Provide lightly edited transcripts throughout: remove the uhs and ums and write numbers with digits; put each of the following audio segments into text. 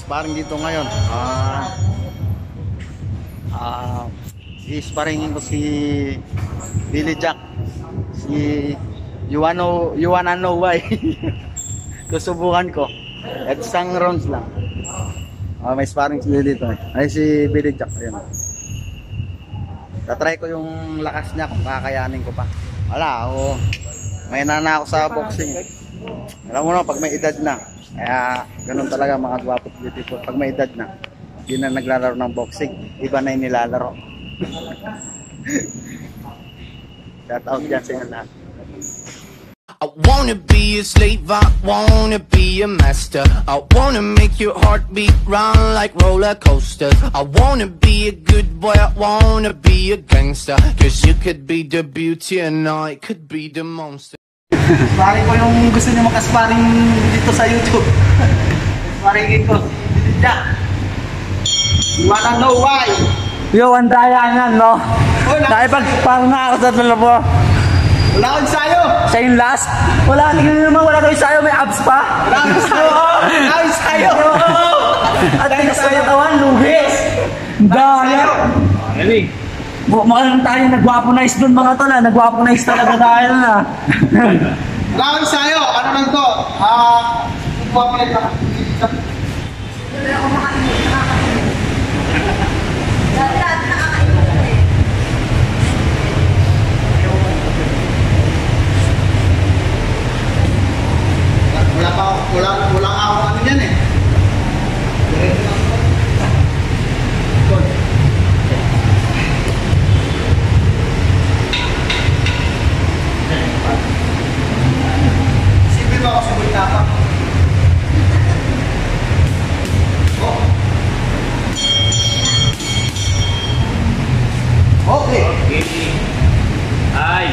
sparring dito ngayon. I-sparringin ko si Billy Jack. Si you wanna know why? Susubukan ko. At isang rounds lang. May sparring si Billy dito. Ay si Billy Jack. Ayan. Tatry ko yung lakas niya kung kakayanin ko pa. Wala, may nana ako sa boxing. Alam mo na, pag may edad na. Kaya ganun talaga mga gwapo beautiful. Pag may edad na, hindi na naglalaro ng boxing. Iba na yung nilalaro. Shout out dyan sa inyo lahat. I wanna be a slave, I wanna be a master. I wanna make your heart beat round like roller coasters. I wanna be a good boy, I wanna be a gangster. Cause you could be the beauty and I could be the monster. Sparring ko yung gusto niyo makasparring dito sa YouTube. Sparringin ko. Yeah. You wanna know why? Yo, ang daya yan, no? Nakipagparang na ako sa dalawa. Wala akong ensayo! Siya yung last? Wala, tingnan nyo naman, wala kang ensayo, may abs pa? Wala akong ensayo! Wala akong ensayo! At tigas sa katawan, lugis! Daya! Galing! Mukhang tayo nag-waponize dun mga tol, nag-waponize talaga tayo na. Wala akong ensayo! Ano lang to? Waponize lang. Wala ako ano yan eh. Sipin mo ako sa bulta pa. Okay. Ay.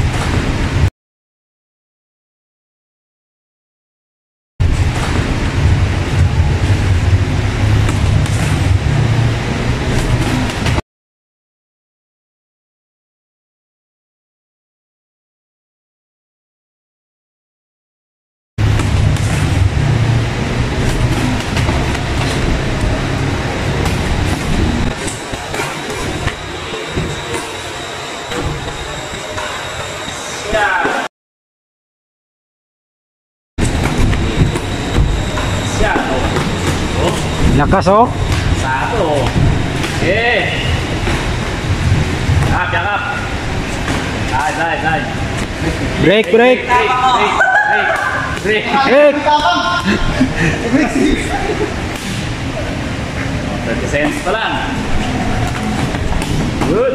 Lakas oh. Satu. Cakap. Nice. Break. Break. Terkesan pelan. Good.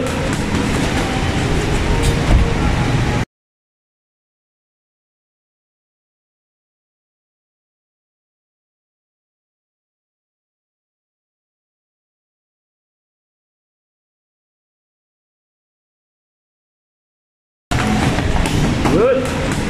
Good.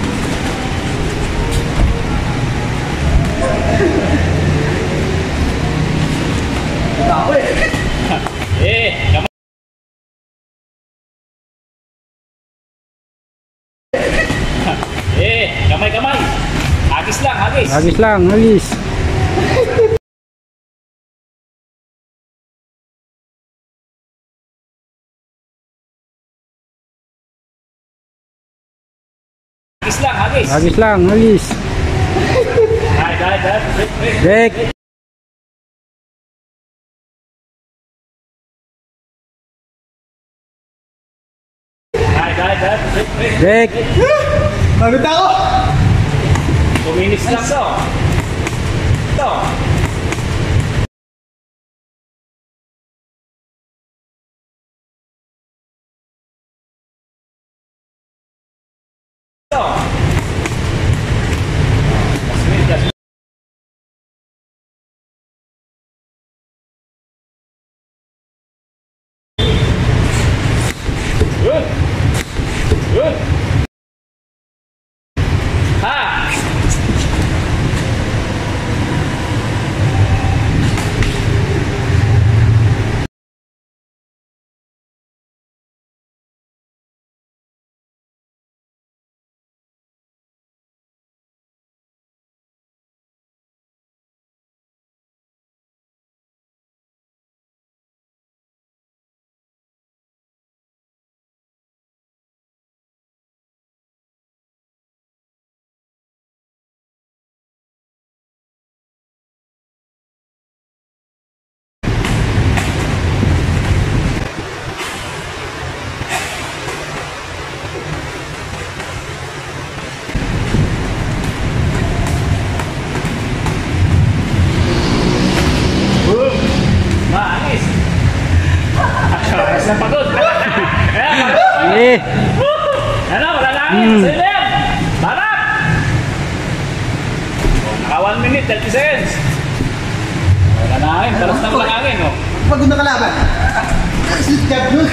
Kamay. Agis lang. Agis lang, agis. Agis lang, agis. Break. Break. Maganda ako! 2 minutes lang to. Ito. Sige. Ano, wala na angin. Sa'yo na yan. Barap! Oh, naka 1 minute, 30 seconds. Wala na angin. Talas na walang angin, oh. Pagod na kalaban. Jab nun.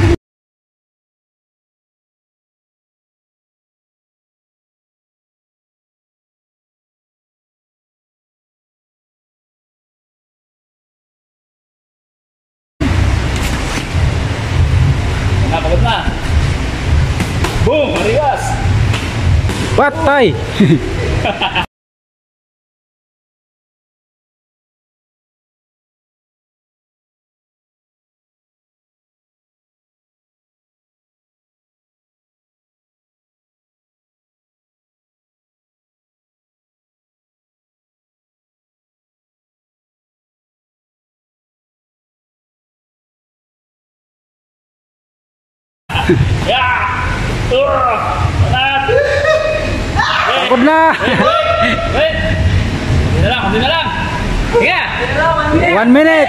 Pagod na. Boom! Mariwas! Patay. Ya! Panat! Pagod na. Wait! Kunti na lang, kunti na lang! Sige! 1 minute.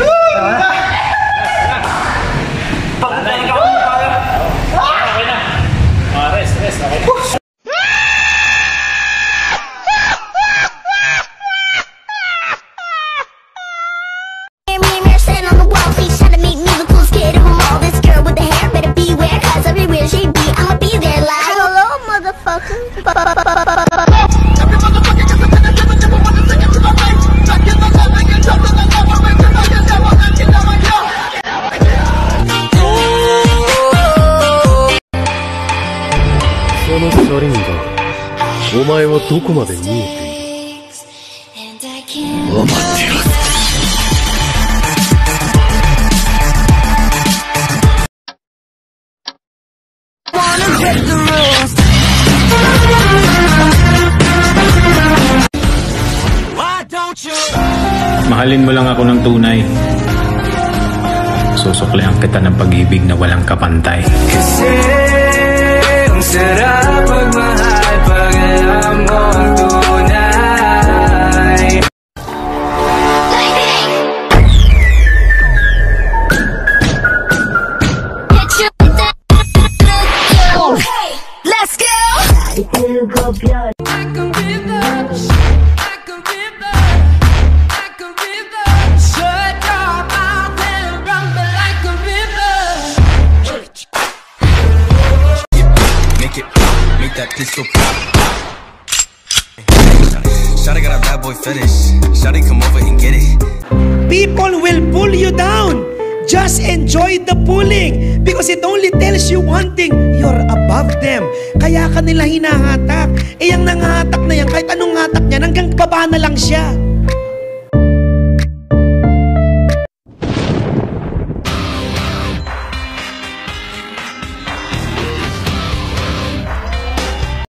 Okay na. Rest, rest. Okay na. Stand on the wall, please try to make me the coolest kid of them all. This girl with the hair better beware, cause everywhere she be, I'ma be there like hello, motherfucker. Mahalin mo lang ako ng tunay. Susuklihan kita ng pag-ibig na walang kapantay. Kasi ang sarap magmahal pag alam mo ang tunay. Let's go! Make that pistol pop. Shawty got a bad boy fetish. Shawty come over and get it. People will pull you down. Just enjoy the pulling because it only tells you one thing, you're above them. Kaya ka nila hinahatak. Eh, yung nangahatak na yan, kahit anong hatak niya, hanggang baba na lang siya.